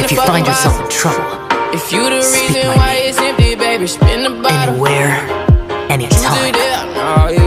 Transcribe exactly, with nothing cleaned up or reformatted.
If you find yourself in trouble, if you the speak reason my why name. it's empty, baby, spin the bottle. Anywhere, anytime. Oh, yeah.